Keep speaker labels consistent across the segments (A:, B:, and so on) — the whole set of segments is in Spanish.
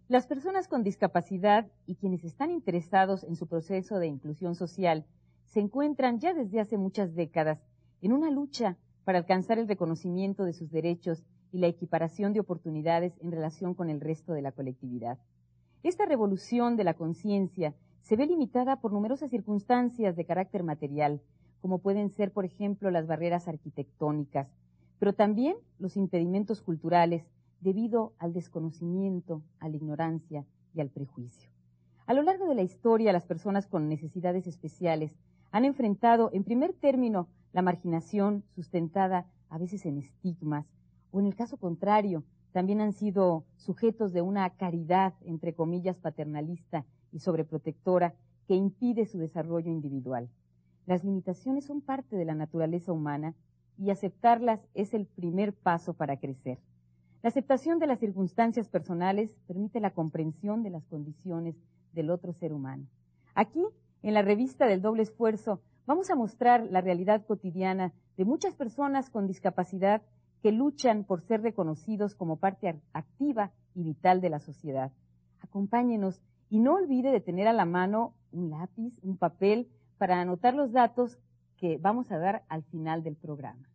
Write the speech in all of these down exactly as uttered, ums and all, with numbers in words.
A: Las personas con discapacidad y quienes están interesados en su proceso de inclusión social se encuentran ya desde hace muchas décadas en una lucha para alcanzar el reconocimiento de sus derechos y la equiparación de oportunidades en relación con el resto de la colectividad. Esta revolución de la conciencia se ve limitada por numerosas circunstancias de carácter material, como pueden ser, por ejemplo, las barreras arquitectónicas, pero también los impedimentos culturales, debido al desconocimiento, a la ignorancia y al prejuicio. A lo largo de la historia, las personas con necesidades especiales han enfrentado, en primer término, la marginación sustentada a veces en estigmas, o en el caso contrario, también han sido sujetos de una caridad, entre comillas, paternalista y sobreprotectora que impide su desarrollo individual. Las limitaciones son parte de la naturaleza humana y aceptarlas es el primer paso para crecer. La aceptación de las circunstancias personales permite la comprensión de las condiciones del otro ser humano. Aquí, en la revista del Doble Esfuerzo, vamos a mostrar la realidad cotidiana de muchas personas con discapacidad que luchan por ser reconocidos como parte activa y vital de la sociedad. Acompáñenos y no olvide de tener a la mano un lápiz, un papel, para anotar los datos que vamos a dar al final del programa.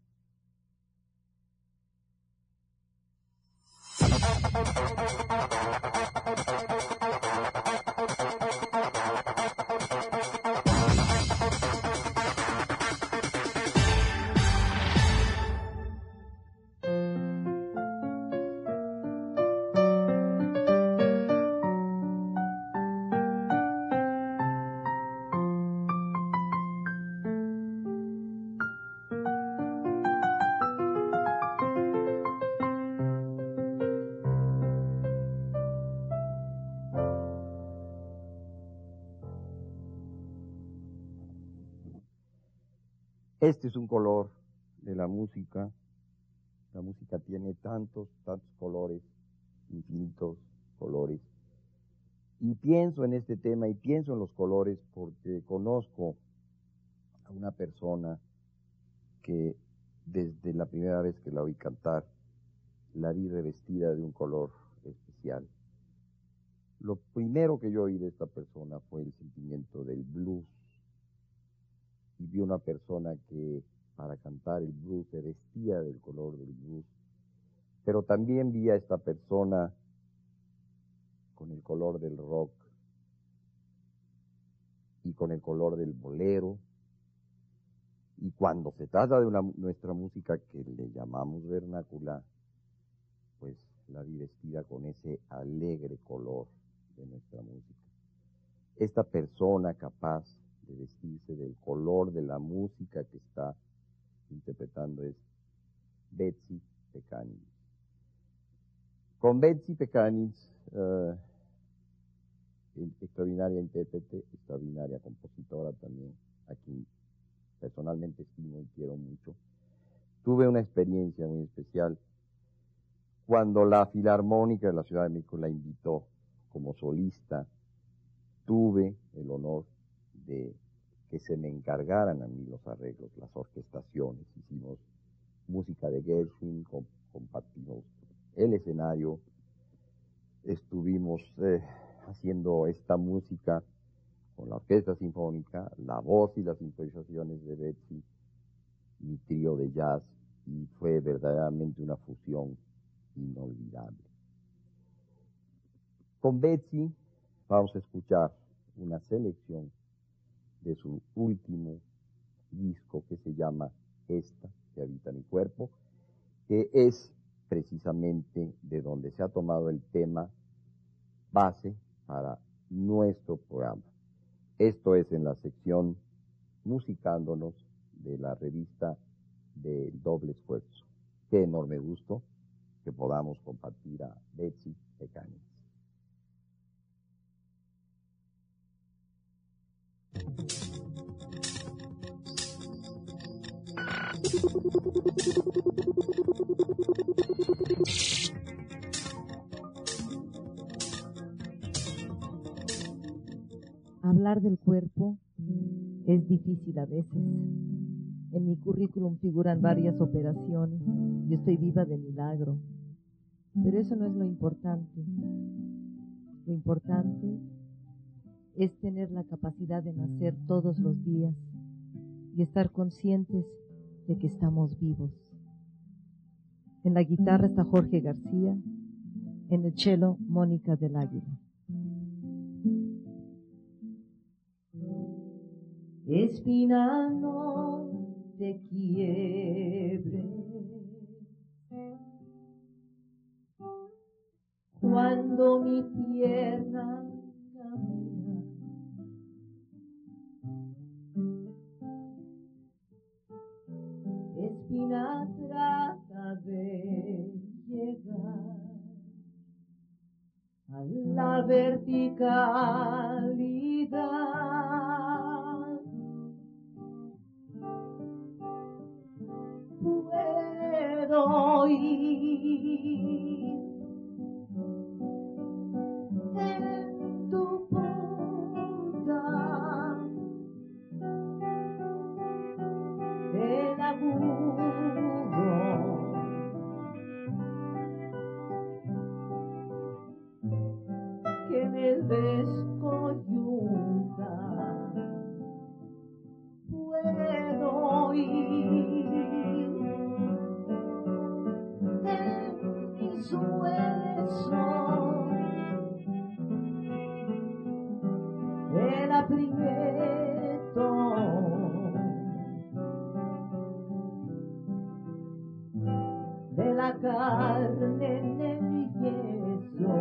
B: Este es un color de la música. La música tiene tantos, tantos colores, infinitos colores. Y pienso en este tema y pienso en los colores porque conozco a una persona que desde la primera vez que la oí cantar, la vi revestida de un color especial. Lo primero que yo oí de esta persona fue el sentimiento del blues. Y vi una persona que para cantar el blues se vestía del color del blues, pero también vi a esta persona con el color del rock y con el color del bolero, y cuando se trata de una, nuestra música que le llamamos vernácula, pues la vi vestida con ese alegre color de nuestra música. Esta persona capaz de vestirse del color de la música que está interpretando es Betsy Pecanins. Con Betsy Pecanins, uh, extraordinaria intérprete, extraordinaria compositora también, a quien personalmente estimo y quiero mucho, tuve una experiencia muy especial cuando la Filarmónica de la Ciudad de México la invitó como solista. Tuve el honor de que se me encargaran a mí los arreglos, las orquestaciones. Hicimos música de Gershwin, compartimos el escenario, estuvimos eh, haciendo esta música con la orquesta sinfónica, la voz y las improvisaciones de Betsy, mi trío de jazz, y fue verdaderamente una fusión inolvidable. Con Betsy vamos a escuchar una selección de su último disco que se llama Esta, que habita mi cuerpo, que es precisamente de donde se ha tomado el tema base para nuestro programa. Esto es en la sección Musicándonos de la revista del Doble Esfuerzo. Qué enorme gusto que podamos compartir a Betsy Pecanins.
C: Hablar del cuerpo es difícil a veces. En mi currículum figuran varias operaciones y estoy viva de milagro. Pero eso no es lo importante. Lo importante es tener la capacidad de nacer todos los días y estar conscientes de que estamos vivos. En la guitarra está Jorge García, en el cello Mónica del Águila. Espina, no te quiebres cuando mi pierna camina. Espina, trata de llegar a la verticalidad. Puedo ir en tu punta, el agudo que me descoyunta. Puedo ir en mis huesos, el aprieto de la carne en el yeso.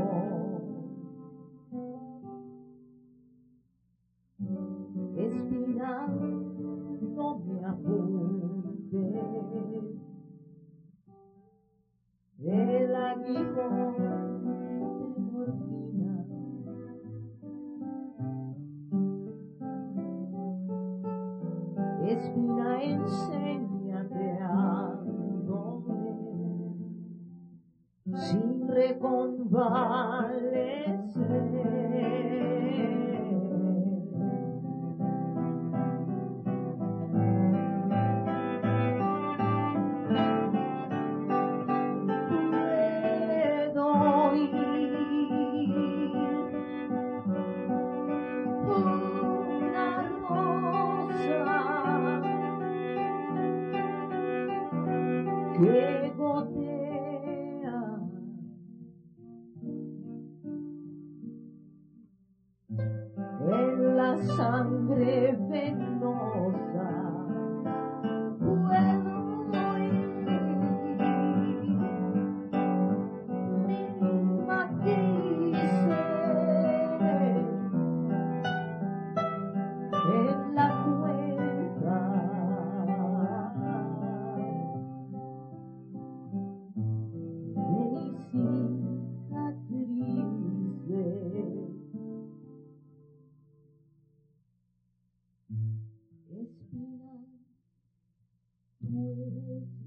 C: Espina, no me apuntes el aguijón de morfina. Espina, enséñate a dormir sin reconvalecer. Puedo ir una rosa que gotea en la sangre venosa. Puedo ir, mi matices en la cuenca de mis cicatrices. Espina, tú eres